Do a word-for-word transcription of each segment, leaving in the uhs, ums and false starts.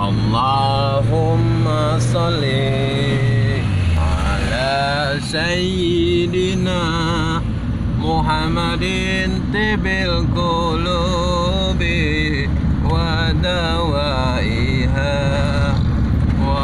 Allahumma sholli ala sayyidina Muhammadin tibil qulubi wa dawaiha wa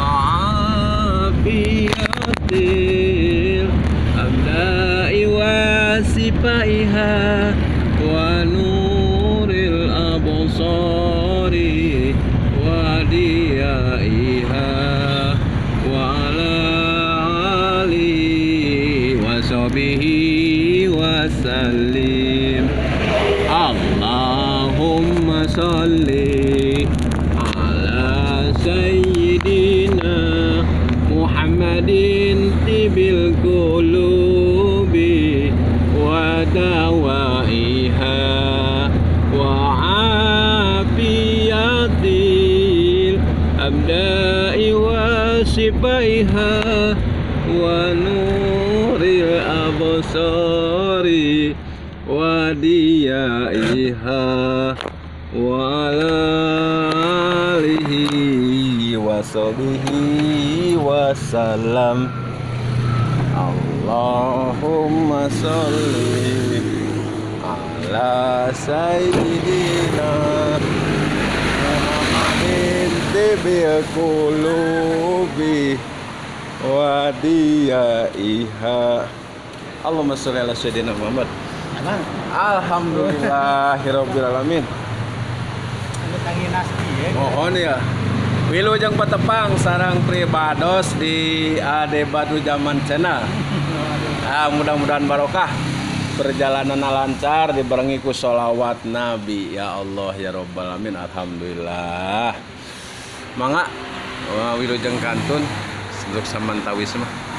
afiyatil abda'i wa sifaiha wa nuril absari wa diyaiha wa ala alihi wa sahbihi wa sallim. Allahumma sholli ala sayyidina Muhammadin tibil qulubi wa dawaiha wa afiyatil abda'i wa sifaiha wa nuril absari wa diyaiha wa ala alihi wa sahbihi wa salam. Allahumma sholli ala sayyidina Muhammadin tibil qulubi wa diyaiha. Allahumma sholli ala sayyidina Muhammad. Alhamdulillahirabbil alamin. Mohon ya. Wilujeng patepang sarang pribados di Ade Batu Zaman Channel. Ah, mudah-mudahan barokah, perjalanan lancar, dibarengi ku sholawat Nabi ya Allah ya Rabbal alamin. Alhamdulillah. Mangga wilujeng kantun untuk samantawis mah.